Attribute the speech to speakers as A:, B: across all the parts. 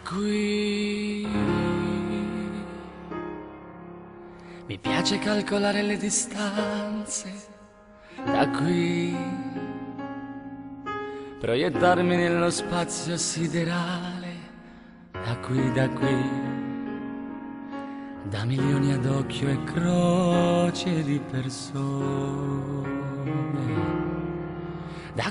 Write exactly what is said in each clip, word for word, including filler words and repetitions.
A: qui. Mi piace calcolare le distanze da qui, proiettarmi nello spazio siderale da qui, da qui, da milioni ad occhio e croce di persone. Da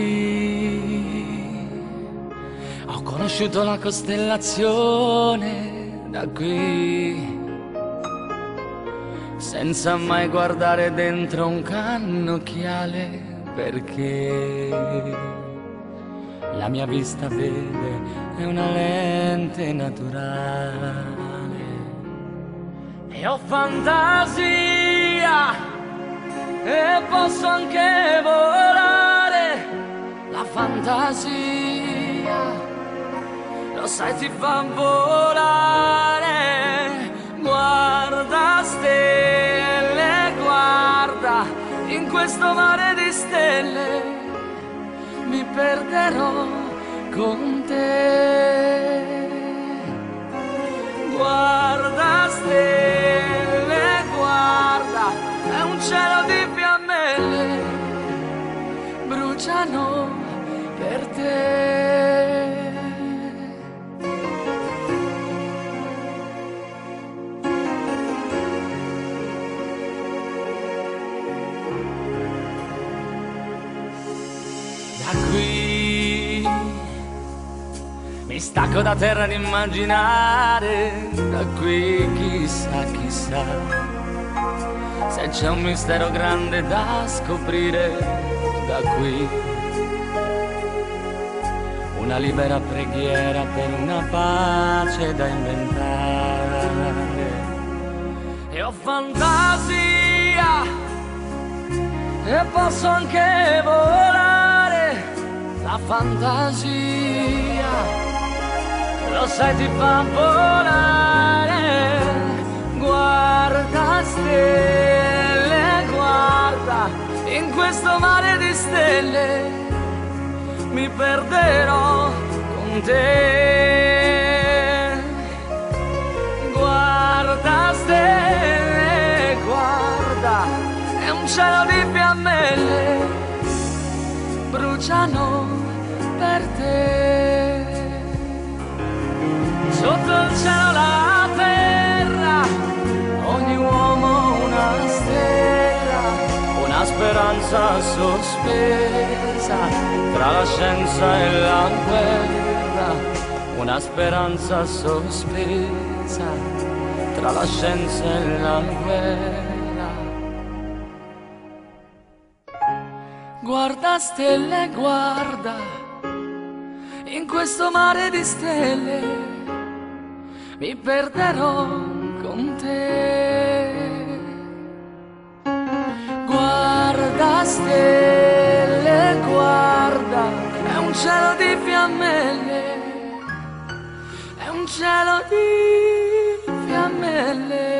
A: qui ho conosciuto la costellazione, da qui, senza mai guardare dentro un cannocchiale, perché la mia vista vede è una lente naturale. E ho fantasia e posso anche volare. La fantasia, lo sai, ti fa volare. Guarda stelle, guarda, in questo mare di stelle mi perderò con te. Guarda stelle, guarda, è un cielo di fiammelle, bruciano per te. Da qui mi stacco da terra ad immaginare, da qui chissà, chissà, se c'è un mistero grande da scoprire, da qui una libera preghiera per una pace da inventare. E ho fantasia e posso anche volare. La fantasia, lo sai, ti fa volare. Guarda stelle, guarda, in questo mare di stelle mi perderò con te. Guarda stelle, guarda, è un cielo di fiammelle, bruciano per te. Sotto il cielo la terra, ogni uomo una stella, una speranza sospesa tra la scienza e la guerra, una speranza sospesa tra la scienza e la guerra. Guarda stelle, guarda, in questo mare di stelle mi perderò con te. Guarda stelle, guarda, è un cielo di fiammelle, è un cielo di fiammelle.